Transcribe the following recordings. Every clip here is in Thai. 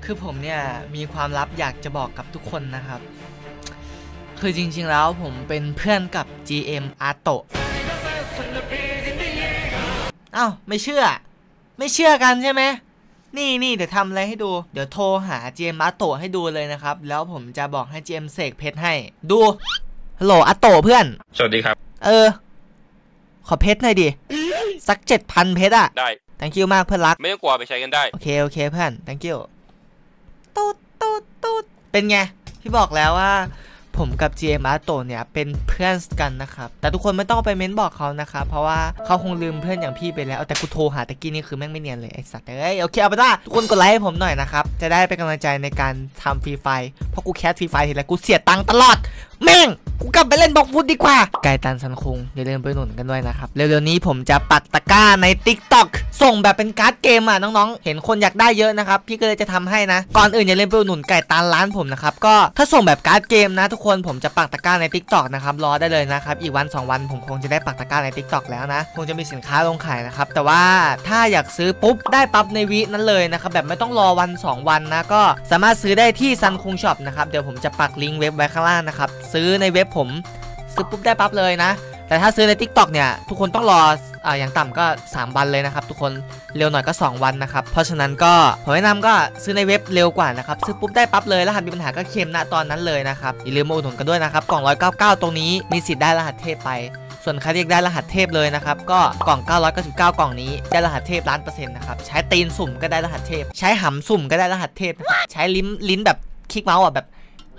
คือผมเนี่ยมีความลับอยากจะบอกกับทุกคนนะครับคือจริงๆแล้วผมเป็นเพื่อนกับ GM อาโตะอ้าวไม่เชื่อกันใช่ไหมนี่เดี๋ยวทำอะไรให้ดูเดี๋ยวโทรหา GM อาโตะให้ดูเลยนะครับแล้วผมจะบอกให้ GM เสกเพชรให้ดูฮัลโหลอาโตะเพื่อนสวัสดีครับขอเพชรหน่อยดิสัก 7,000 เพชรอะได้ thank you มากเพื่อนรักไม่ต้องกลัวไปใช้กันได้โอเคเพื่อน thank you ตูดเป็นไงพี่บอกแล้วว่าผมกับ GM อาโตะเนี่ยเป็นเพื่อนกันนะครับแต่ทุกคนไม่ต้องไปเม้นบอกเขานะครับเพราะว่าเขาคงลืมเพื่อนอย่างพี่ไปแล้วแต่กูโทรหาตะกี้นี่คือแม่งไม่เนียนเลยไอสัตว์โอเคเอาไปได้ทุกคนกดไลค์ให้ผมหน่อยนะครับจะได้เป็นกำลังใจในการทำฟรีไฟเพราะกูแคสฟรีไฟทีไรกูเสียตังค์ตลอดแม่งกูกลับไปเล่นบล็อกฟุตดีกว่าไกตันซันคุงอย่าลืมไปหนุนกันด้วยนะครับเร็วๆนี้ผมจะปักตะกร้าใน TikTok ส่งแบบเป็นการ์ดเกมอ่ะน้องๆเห็นคนอยากได้เยอะนะครับพี่ก็เลยจะทำให้นะก่อนอื่นอย่าลืมไปหนุนไก่ตันร้านผมนะครับก็ถ้าส่งแบบการ์ดเกมนะทุกคนผมจะปักตะกร้าใน TikTok นะครับรอได้เลยนะครับอีกวัน2วันผมคงจะได้ปักตะกร้าใน TikTok แล้วนะคงจะมีสินค้าลงขายนะครับแต่ว่าถ้าอยากซื้อปุ๊บได้ปั๊บในวินั้นเลยนะครับแบบไม่ต้องรอวัน2วันนะก็สามารถซื้อได้ที่ซันคุงช็อปนะครับเดี๋ยวผมจะปักลิงก์เว็บไว้ข้างล่างนะครับซื้อในเว็บผมซื้อปุ๊บได้ปั๊บเลยนะแต่ถ้าซื้อใน TikTok เนี่ยทุกคนต้องรออย่างต่ำก็3วันเลยนะครับทุกคนเร็วหน่อยก็2วันนะครับเพราะฉะนั้นก็ผมแนะนำก็ซื้อในเว็บเร็วกว่านะครับซื้อปุ๊บได้ปั๊บเลยรหัสมีปัญหาก็เคลมณตอนนั้นเลยนะครับอย่าลืมมาอุดหนุนกันด้วยนะครับกล่อง199ตรงนี้มีสิทธิ์ได้รหัสเทพไปส่วนใครเรียกได้รหัสเทพเลยนะครับก็กล่อง999กล่องนี้ได้รหัสเทพ1,000,000%นะครับใช้ตีนสุ่มก็ได้รหัสเทพใช้หำสุ่มก็ได้รหัสเทพใช้ลิ้นแบบคลิกเมาส์แบบ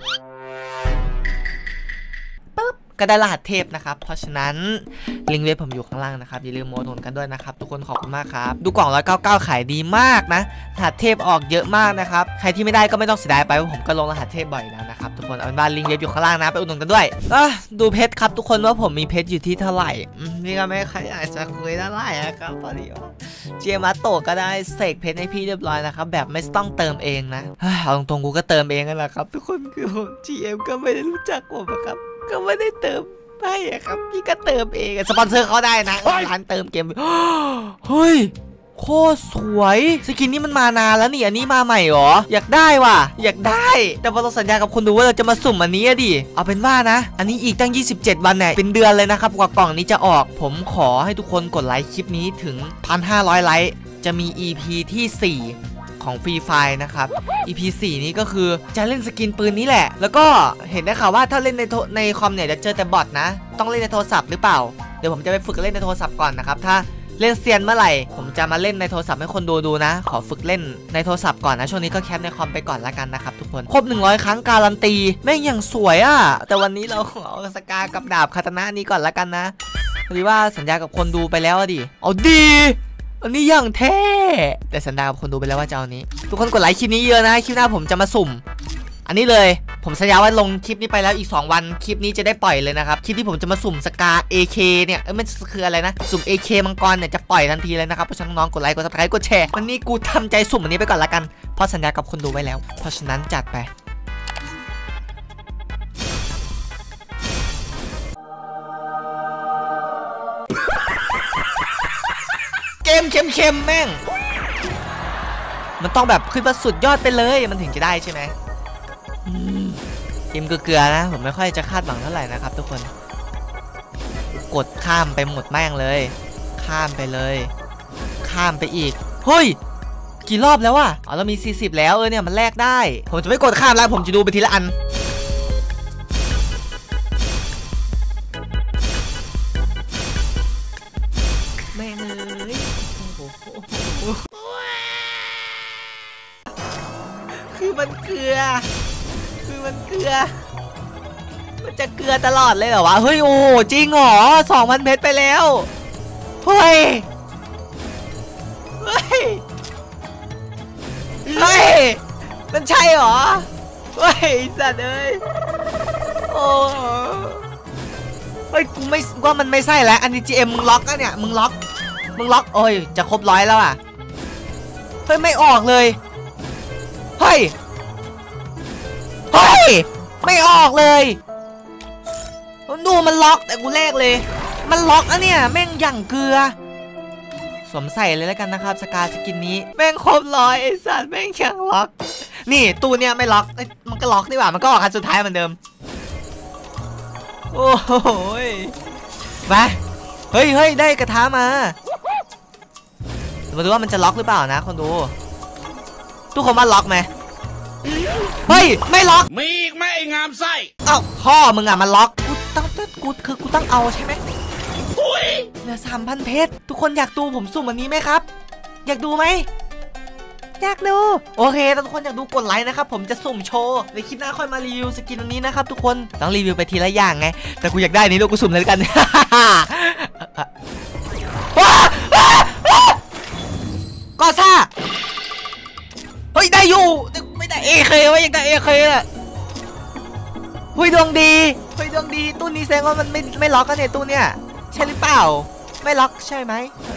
ก็ได้รหัสเทพนะครับเพราะฉะนั้นลิงก์เว็บผมอยู่ข้างล่างนะครับอย่าลืมโมนกันด้วยนะครับทุกคนขอบคุณมากครับดูกล่อง199ขายดีมากนะรหัสเทพออกเยอะมากนะครับใครที่ไม่ได้ก็ไม่ต้องเสียดายไปเพราะผมก็ลงรหัสเทพบ่อยแล้วนะครับทุกคนเอาเป็นว่าลิงก์เว็บอยู่ข้างล่างนะไปอุดหนุนกันด้วยดูเพชรครับทุกคนว่าผมมีเพชรอยู่ที่เท่าไหร่นี่ก็ไม่ใครอยากจะคุยเท่าไหร่ครับพอดีว่าเจมาโตะก็ได้เสกเพชรให้พี่เรียบร้อยนะครับแบบไม่ต้องเติมเองนะเอาตรงๆกูก็เติมเองกันแหละครับทุกคนคือผม GM ก็ไม่ได้รู้จักผมครับก็ไม่ได้เติมไม่ครับพี่ก็เติมเองสปอนเซอร์เขาได้นะร้านเติมเกมเฮ้ยโคตรสวยสกินนี้มันมานานแล้วนี่อันนี้มาใหม่หรออยากได้ว่ะอยากได้แต่พอเราสัญญากับคนดูว่าเราจะมาสุ่มอันนี้ดิเอาเป็นว่านะอันนี้อีกตั้ง27วันเนี่ยเป็นเดือนเลยนะครับกว่ากล่องนี้จะออกผมขอให้ทุกคนกดไลค์คลิปนี้ถึง 1,500 ไลค์จะมี EP ที่4ของฟรีไฟนะครับ EP 4นี้ก็คือจะเล่นสกินปืนนี้แหละแล้วก็เห็นได้ข่าวว่าถ้าเล่นในคอมเนี่ยจะเจอแต่บอทนะต้องเล่นในโทรศัพท์หรือเปล่าเดี๋ยวผมจะไปฝึกเล่นในโทรศัพท์ก่อนนะครับถ้าเล่นเซียนเมื่อไหร่ผมจะมาเล่นในโทรศัพท์ให้คนดูนะขอฝึกเล่นในโทรศัพท์ก่อนนะช่วงนี้ก็แคปในคอมไปก่อนละกันนะครับทุกคนครบ100ครั้งการันตีแม่งอย่างสวยอ่ะแต่วันนี้เราเอาสกากับดาบคาตานะนี้ก่อนละกันนะพอดีว่าสัญญากับคนดูไปแล้วดิเอาดีอันนี้อย่างเท่แต่สัญญากับคนดูไปแล้วว่าจะเอานี้ทุกคนกดไลค์คลิปนี้เยอะนะคลิปหน้าผมจะมาสุ่มอันนี้เลยผมสัญญาว่าลงคลิปนี้ไปแล้วอีก2วันคลิปนี้จะได้ปล่อยเลยนะครับคลิปที่ผมจะมาสุ่มสกา AK เนี่ยไม่คืออะไรนะสุ่ม AK มังกรเนี่ยจะปล่อยทันทีเลยนะครับเพราะฉะนั้นน้องกดไลค์กดซับสไครต์กดแชร์วันนี้กูทำใจสุ่มอันนี้ไปก่อนละกันเพราะสัญญากับคนดูไว้แล้วเพราะฉะนั้นจัดไปเกมเข้มแม่งมันต้องแบบขึ้นมาสุดยอดไปเลยมันถึงจะได้ใช่ไหมเกมเกลือนะผมไม่ค่อยจะคาดหวังเท่าไหร่นะครับทุกคนกดข้ามไปหมดแม่งเลยข้ามไปเลยข้ามไปอีกเฮ้ยกี่รอบแล้ววะเรามี40แล้วเนี่ยมันแลกได้ผมจะไม่กดข้ามแล้วผมจะดูไปทีละอันแม่งเลยคือมันเกลือมันจะเกลือตลอดเลยเหรอวะเฮ้ยโอ้จริงเหรอ 2,000 เพชรไปแล้วเฮ้ยมันใช่เหรอเฮ้ยสัตว์เอ้ยโอ้เฮ้ยกูไม่ว่ามันไม่ใช่แล้วอันนี้ GM มึงล็อกอะเนี่ยมึงล็อกโอ้ยจะครบ100แล้วอ่ะเฮ้ยไม่ออกเลยเฮ้ยไม่ออกเลยดูมันล็อกแต่กูแรกเลยมันล็อกอะเนี่ยแม่งอย่างเกลือสวมใส่เลยแล้วกันนะครับสกาสกินนี้แม่งครบ100ไอ้สัตว์แม่งอย่างล็อกนี่ตู้เนี้ยไม่ล็อกมันก็ล็อกนี่หว่ามันก็ออกคันสุดท้ายเหมือนเดิมโอ้โหมาเฮ้ยได้กระทะมาดูว่ามันจะล็อกหรือเปล่านะคนดูทุกคนมาล็อกไหมเฮ้ยไม่ล็อกมีอีกไหมไอ้งามไส้เอ้าพ่อมึงอ่ะมันล็อกกูต้องเอาใช่ไหมเหลือ 3,000 เพชรทุกคนอยากดูผมสุ่มวันนี้ไหมครับอยากดูไหมอยากดูโอเคถ้าทุกคนอยากดูกดไลค์นะครับผมจะสุ่มโชว์ในคลิปหน้าค่อยมารีวิวสกินอันนี้นะครับทุกคนต้องรีวิวไปทีละอย่างไงแต่กูอยากได้นี้ด้วยกูสุ่มเลยกันก็ซ่าเฮ้ยได้อยู่ไม่ได้เอเคไว้ยังได้เอเคอ่ะเฮ้ยดวงดีตู้นี้แสดงว่ามันไม่ล็อกกันเนี่ยตู้เนี้ยใช่หรือเปล่าไม่ล็อกใช่ไหม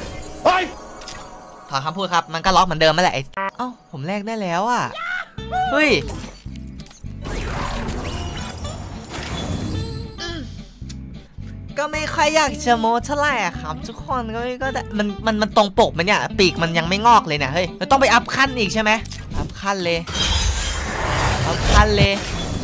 ถอนคำพูดครับมันก็ล็อกเหมือนเดิมนั่นแหละเอ้าผมแลกได้แล้วอ่ะเฮ้ยก็ไม่ค่อยอยากจะโม้เท่าไหร่อะครับทุกคนก็มันตรงปกมันเนี่ยปีกมันยังไม่งอกเลยนะเฮ้ยเราต้องไปอัพขั้นอีกใช่ไหมอัพขั้นเลยอัพขั้นเลย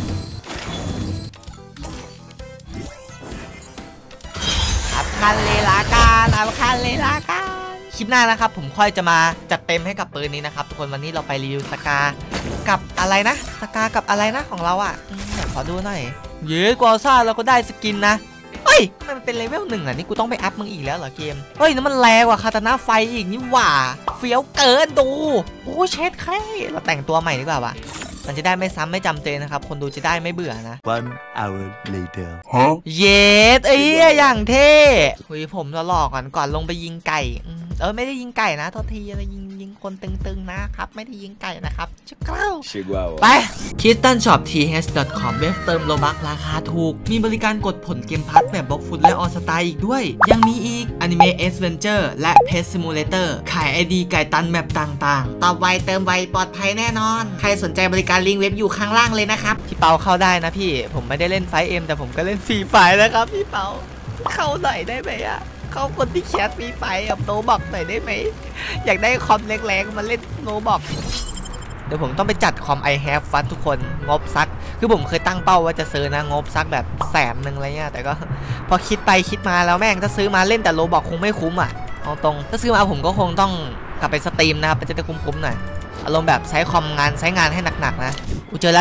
อัพขั้นเลยละกันอัพขั้นเลยละกันคลิปหน้านะครับผมค่อยจะมาจัดเต็มให้กับปืนนี้นะครับทุกคนวันนี้เราไปรีวิวสกากับอะไรนะสกากับอะไรนะของเราอ่ะขอดูหน่อยเย้กอซ่าเราก็ได้สกินนะเฮ้ยมันเป็นเลเวล1อ่ะนี่กูต้องไปอัพมึงอีกแล้วเหรอเกมเฮ้ยนั่นมันแรงกว่าคาตาน่าไฟอีกนี่หว่าเฟี้ยวเกินดูโอ้เช็ดแค่เราแต่งตัวใหม่ดีกว่าวะมันจะได้ไม่ซ้ำไม่จำเจนะครับคนดูจะได้ไม่เบื่อนะ 1 hour later เย็ดอย่างเท่เฮ้ยผมจะหลอกก่อนลงไปยิงไก่ไม่ได้ยิงไก่นะโทษทีอะไรยิงคนตึงๆนะครับไม่ได้ยิงไก่นะครับชิคก้าวไป KristanShopTH.com เว็บเติมโลบักราคาถูกมีบริการกดผลเกมพัทแบบบล็อกฟุตและออสตาอีกด้วยยังมีอีก Anime Adventure และ Pet Simulator ขาย ID ไก่ตันแบบต่างๆตอบไวเติมไวปลอดภัยแน่นอนใครสนใจบริการลิงก์เว็บอยู่ข้างล่างเลยนะครับพี่เปาเข้าได้นะพี่ผมไม่ได้เล่นไฟเอ็มแต่ผมก็เล่นฟรีไฟนะครับพี่เปาเข้าหน่อยได้ไหมอะเข้าคนที่แคสฟรีไฟกับโนบอกหน่อยได้ไหมอยากได้คอมแรงๆมาเล่นโนบอกเดี๋ยวผมต้องไปจัดคอม I have ฟัดทุกคนงบซักคือผมเคยตั้งเป้าว่าจะซื้อนะงบซักแบบ100,000อะไรเงี้ยแต่ก็พอคิดไปคิดมาแล้วแม่งถ้าซื้อมาเล่นแต่โลบอกคงไม่คุ้มอ่ะเอาตรงถ้าซื้อมาผมก็คงต้องกลับไปสตรีมนะครับมันจะได้คุ้มๆหน่อยอารมณ์แบบใช้คอมใช้งานให้หนักๆนะเจอแล้ว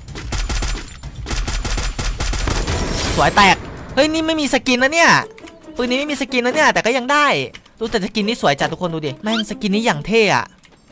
สวยแตกเฮ้ยนี่ไม่มีสกินนะเนี่ยปืนนี้ไม่มีสกินนะเนี่ยแต่ก็ยังได้ดูแต่สกินนี่สวยจัดทุกคนดูดิแม่งสกินนี้อย่างเท่อะ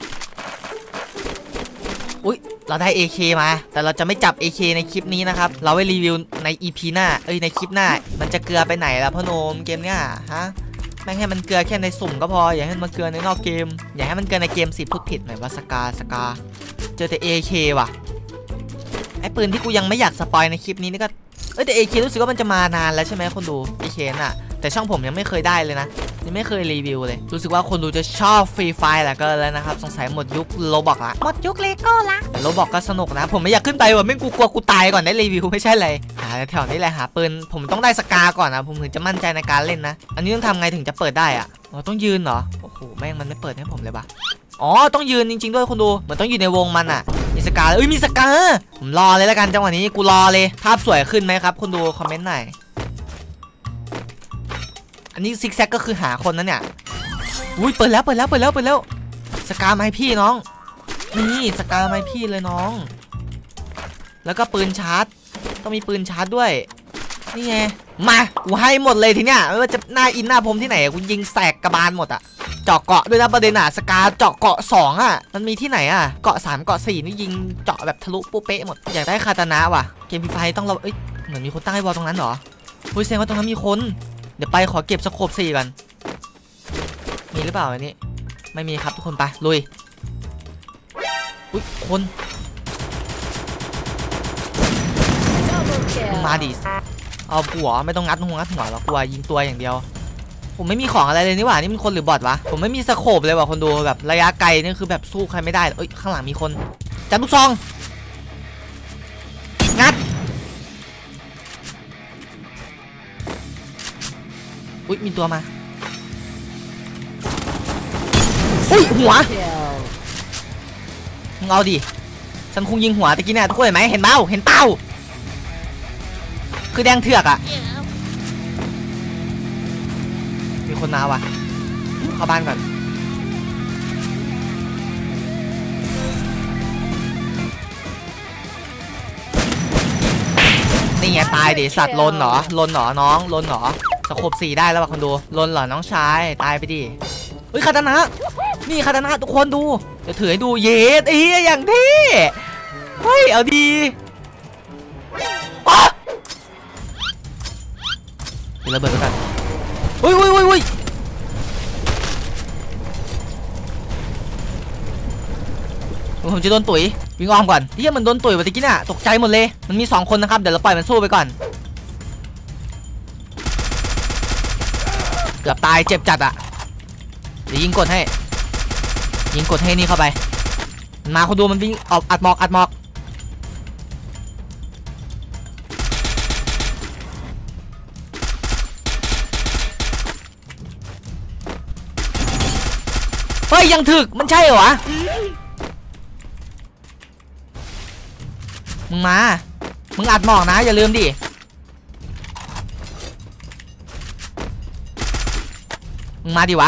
อุ๊ยเราได้ AK มาแต่เราจะไม่จับ AK ในคลิปนี้นะครับเราไว้รีวิวใน EP หน้าในคลิปหน้ามันจะเกลือไปไหนล่ะพ่อโนมเกมเนี้ยฮะแม่งให้มันเกลือแค่ในสุ่มก็พออย่าให้มันเกลือในนอกเกมอย่าให้มันเกลือในเกมสิพูดผิดหน่อยว่าสกาเจอแต่ AK ว่ะไอ้ปืนที่กูยังไม่อยากสปอยในคลิปนี้นี่ก็แต่ AK รู้สึกว่ามันจะมานานแล้วใช่ไหมคนดู AK น่ะแต่ช่องผมยังไม่เคยได้เลยนะยังไม่เคยรีวิวเลยรู้สึกว่าคนดูจะชอบฟรีไฟล์แหละก็แล้วนะครับสงสัยหมดยุคโลบอกละหมดยุคเลโก้ละโลบอกก็สนุกนะผมไม่อยากขึ้นไปว่ะไม่กูกลัวกูตายก่อนได้รีวิวไม่ใช่เลยหาแถวนี้แหละหาปืนผมต้องได้สกาก่อนนะผมถึงจะมั่นใจในการเล่นนะอันนี้ต้องทำไงถึงจะเปิดได้อ่ะต้องยืนเหรอโอ้โหแม่งมันไม่เปิดให้ผมเลยปะต้องยืนจริงๆด้วยคนดูเหมือนต้องอยู่ในวงมันอ่ะมีสกามีสกาผมรอเลยแล้วกันจังหวะนี้กูรอเลยภาพสวยขึ้นไหมครับคนดูคอมเมนต์หน่อยอันนี้ซิกแซกก็คือหาคนนั้นเนี่ยอุ้ยเปิดแล้วสกาไม้พี่น้องนี่สกาไม้พี่เลยน้องแล้วก็ปืนชาร์จต้องมีปืนชาร์จด้วยนี่ไงมากูให้หมดเลยทีเนี้ยไม่ว่าจะหน้าอินหน้าผมที่ไหนกูยิงแสกกระบาลหมดอะเจาะเกาะด้วยนะประเด็นอะสกาเจาะเกาะ2อะมันมีที่ไหนอะเกาะ3เกาะ4นี่ยิงเจาะแบบทะลุปุ๊เป๊ะหมดอยากได้คาตานะว่ะเกมฟรีไฟต้องเราเหมือนมีคนตั้งให้บอลตรงนั้นเหรอเฮ้ยแสดงว่าตรงนั้นมีคนเดี๋ยวไปขอเก็บสโคป4กันมีหรือเปล่าอันนี้ไม่มีครับทุกคนไปลุยอุ๊ยคนมาดิเอาหัวไม่ต้องงัดหัวหรอกกลัวยิงตัวอย่างเดียวผมไม่มีของอะไรเลยนี่หว่านี่มันคนหรือบอทวะผมไม่มีสโคปเลยว่ะคนดูแบบระยะไกลนี่คือแบบสู้ใครไม่ได้ข้างหลังมีคนจับลูกซองงัดมีตัวมาหัวมึงเอาดิฉันคงยิงหัวตะกี้เนี่ยทุกคนเห็นไหมเห็นเป้าคือแดงเถือกอ่ะมีคนมาว่ะเข้าบ้านก่อนนี่ไงตายดิสัตว์ลนเหรอน้องลนเหรอสโคบ4ได้แล้วว่ะคนดูลนเหรอน้องชายตายไปดิเฮ้ยคาตานะนี่คาตานะทุกคนดูเดี๋ยวถือให้ดูเยสอย่างเท่เฮ้ยเอาดีเดี๋ยวระเบิดไปกันอุ้ยผมจะโดนตุ๋ยวิ่งอ้อมก่อนเฮียมันโดนตุ๋ยวันตะกี้น่ะตกใจหมดเลยมันมี2คนนะครับเดี๋ยวเราปล่อยมันสู้ไปก่อนเกือบตายเจ็บจัดอ่ะเดี๋ยวยิงกดให้นี่เข้าไปมาคนดูมันวิ่งออกอัดหมอกเฮ้ยยังถึกมันใช่เหรอวะมึงอัดหมอกนะอย่าลืมดิมึงมาดิวะ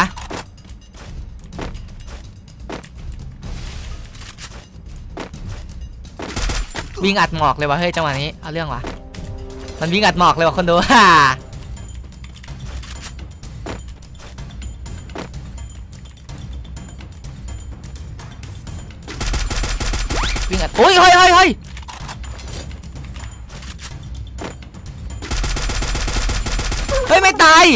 วิ่งอัดหมอกเลยวะเฮ้ยจังหวะนี้เอาเรื่องวะมันวิ่งอัดหมอกเลยวะคนดูฮ่าวิ่งอัดโอ้ยไม่ตาย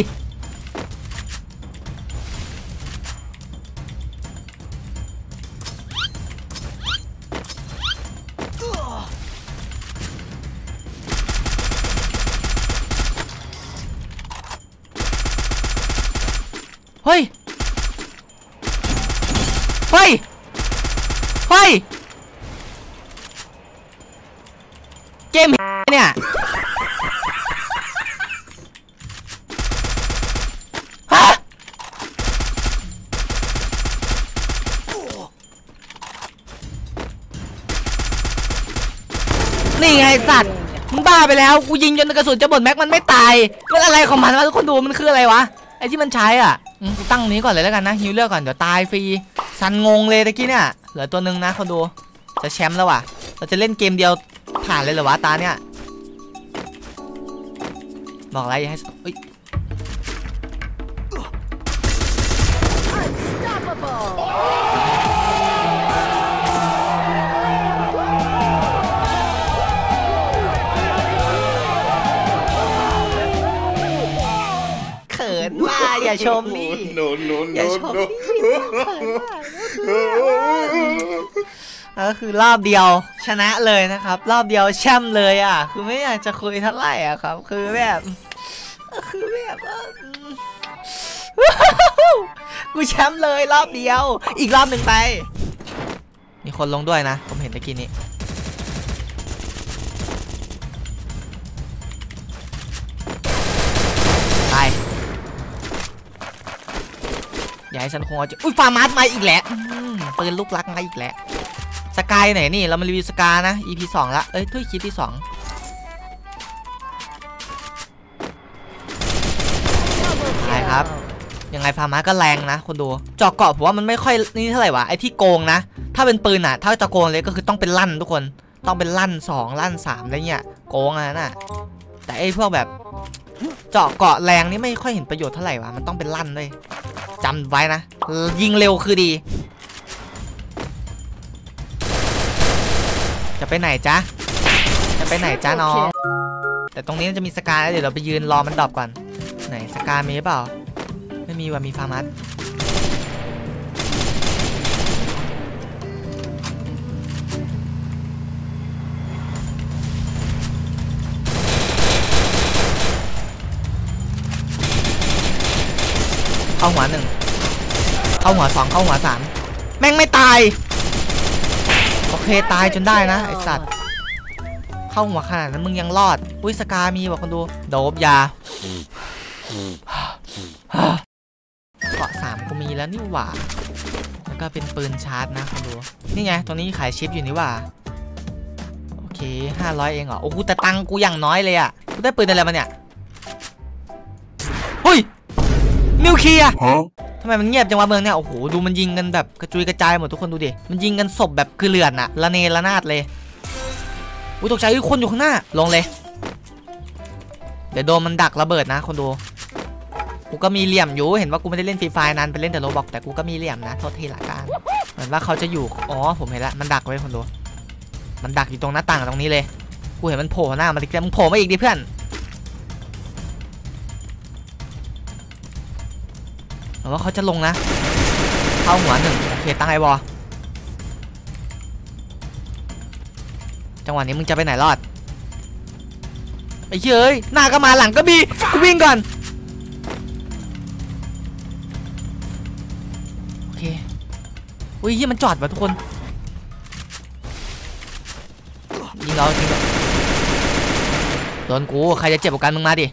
เฮ้ยเกมเนี่ยฮะนี่ไงสัตว์มึงบ้าไปแล้วกูยิงจนกระสุนจะหมดแม็กมันไม่ตายมันอะไรของมันวะทุกคนดูมันคืออะไรวะไอ้ที่มันใช้อ่ะกูตั้งนี้ก่อนเลยแล้วกันนะฮิวเลือกก่อนเดี๋ยวตายฟรีซันงงเลยตะกี้เนี่ยเหลือตัวนึงนะคนดูจะแชมป์แล้วว่ะเราจะเล่นเกมเดียวผ่านเลยเหรอวะตาเนี่ยบอกอะไรให้เขินว่าอย่าชมนี่อย่าชมก็คือรอบเดียวชนะเลยนะครับรอบเดียวแชมป์เลยอ่ะคือไม่อยากจะคุยเท่าไหร่อ่ะครับคือแบบกูแชมป์เลยรอบเดียวอีกรอบหนึ่งไปมีคนลงด้วยนะผมเห็นตะกี้นี้ไปอย่าให้ฉันคงจะอุ้ยฟาร์มาร์มาอีกแล้วปืนลูกรักมาอีกแล้วสกายไหนนี่เรามารีวิวสกานะ EP 2ละถ้วยคลิปที่2ใช่ครับยังไงฟาร์มาก็แรงนะคนดูเจาะเกาะผมว่ามันไม่ค่อยนี่เท่าไหร่วะไอ้ที่โกงนะถ้าเป็นปืนอ่ะถ้าจะโกงเลยก็คือต้องเป็นลั่นทุกคนต้องเป็นลั่น2ลั่น3อะไรเงี้ยโกงอะไรน่ะแต่ไอ้พวกแบบเจาะเกาะแรงนี่ไม่ค่อยเห็นประโยชน์เท่าไหร่วะมันต้องเป็นลั่นด้วยจำไว้นะยิงเร็วคือดีจะไปไหนจ๊ะน้องแต่ตรงนี้จะมีสกาเดี๋ยวเราไปยืนรอมันดรอปก่อนไหนสกามีหรือเปล่าไม่มีว่ามีฟาร์มัสเข้าหัว1เข้าหัว2เข้าหัว3แม่งไม่ตายโอเคตายจนได้นะไอสัตว์เข้าหัวขนาดนั้นมึงยังรอดอุ้ยสกามีบอกคนดูโดบยาเกาะ3กูมีแล้วนี่หว่าแล้วก็เป็นปืนชาร์จนะคนดูนี่ไงตัวนี้ขายชิปอยู่นี่หว่าเค500เองเหรอโอ้โหแต่ตังกูอย่างน้อยเลยอ่ะกูได้ปืนอะไรมาเนี่ยเฮ้ยนิวเคลียร์ทำไมมันเงียบจังวะเมืองเนี่ยโอ้โหดูมันยิงกันแบบกระจุยกระจายหมดทุกคนดูดิมันยิงกันศพแบบคือเลือนอะระเนระนาดเลยอุ้ยตกใจคนอยู่ข้างหน้าลงเลยเดี๋ยวโดนมันดักระเบิดนะคนดูกูก็มีเหลี่ยมอยู่เห็นว่ากูไม่ได้เล่นฟรีไฟนั้นไปเล่นแต่โรบอกแต่กูก็มีเหลี่ยมนะโทษทีละกันเหมือนว่าเขาจะอยู่อ๋อผมเห็นแล้วมันดักไว้คนดูมันดักอยู่ตรงหน้าต่างตรงนี้เลยกูเห็นมันโผล่หน้ามันดิมึงโผล่มาอีกดิเพื่อนเหมือนว่าเขาจะลงนะเข้าหัวหนึ่งโอเคตั้งไอ้บอจังหวะนี้มึงจะไปไหนรอดไอ้เฮ้ยหน้าก็มาหลังก็มีกูวิ่งก่อนโอเคอุ้ยเฮียมันจอดว่ะทุกคนยิงเราจริงเหรอโดนกูใครจะเจ็บกว่ากันมึงมาดิ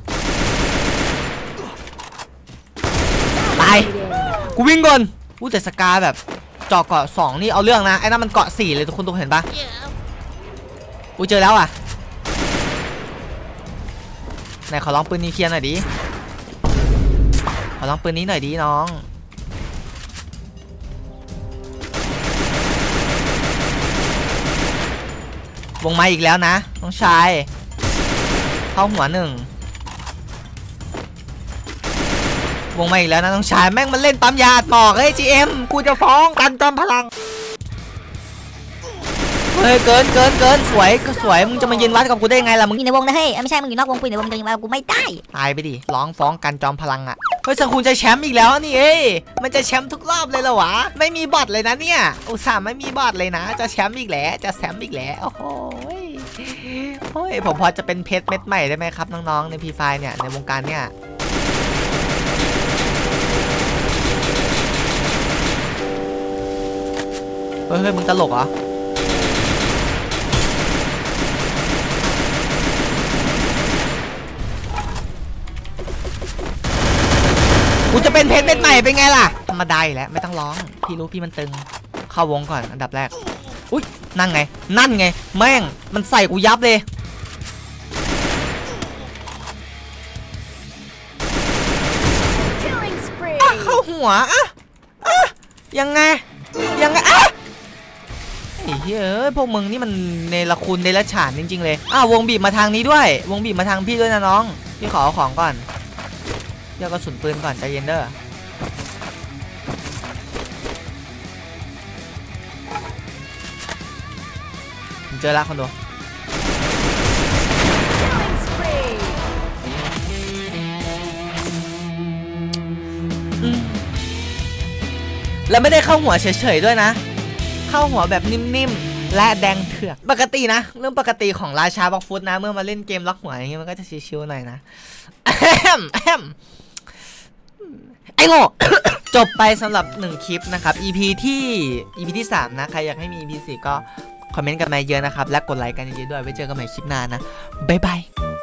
ตายกูวิ่งก่อนอู้แต่สกาแบบเจาะเกาะ2นี่เอาเรื่องนะไอ้นั่นมันเกาะ4เลยทุกคนเห็นปะกูเจอแล้วอ่ะไหนขอลองปืนนี้เคลียร์หน่อยดิขอลองปืนนี้หน่อยดิน้องวงไม้อีกแล้วนะน้องชายเข้าหัวหนึ่งวงไม้อีกแล้วนะน้องชายแม่งมันเล่นปั๊มยาบอกเฮ้ย GM กูจะฟ้องกันจอมพลังเฮ้ยเกินสวยก็สวยมึงจะมายืนวัดกับกูได้ไงล่ะมึงอยู่ในวงนะเฮ้ยไม่ใช่มึงอยู่นอกวงกูอยู่ในวงจะยิงมากูไม่ได้ตายไปดิร้องฟ้องกันจอมพลังอ่ะเฮ้ยสังคุณจะแชมป์อีกแล้วนี่เอ้ยมันจะแชมป์ทุกรอบเลยเหรอวะไม่มีบอทเลยนะเนี่ยอุตส่าห์ไม่มีบอทเลยนะจะแชมป์อีกแล้วจะแชมป์อีกแล้วโอ้โหเฮ้ยผมพอจะเป็นเพชรเม็ดใหม่ได้ไหมครับน้องๆในพีไฟเนี่ยในวงการเนี่ยเฮ้ยมึงตลกเหรอกูจะเป็นเพชรเม็ดใหม่เป็นไงล่ะธรรมดาอยู่แล้วไม่ต้องร้องพี่รู้พี่มันตึงเข้าวงก่อนอันดับแรกอุ้ยนั่นไงแม่งมันใส่กูยับเลยเข้าหัวยังไงไอ้เฮ้ยพวกมึงนี่มันเนรคุณเดรัจฉานจริงๆเลยวงบีบมาทางนี้ด้วยวงบีบมาทางพี่ด้วยนะน้องพี่ขอเอาของก่อนเดี๋ยวกระสุนปืนก่อนใจเย็นเด้อเจอละคนดูแล้วไม่ได้เข้าหัวเฉยๆด้วยนะเข้าหัวแบบนิ่มๆและแดงเถือกปกตินะเรื่องปกติของราชาบล็อกฟุตนะเมื่อมาเล่นเกมล็อกหัวอย่างเงี้ยมันก็จะชิวๆหน่อยนะไอ้โง่ จบไปสำหรับ1คลิปนะครับ EP ที่3นะใครอยากให้มี EP 4ก็คอมเมนต์กันมาเยอะนะครับและกดไลค์กันเยอะๆด้วยไว้เจอกันใหม่คลิปหน้านะบ๊ายบาย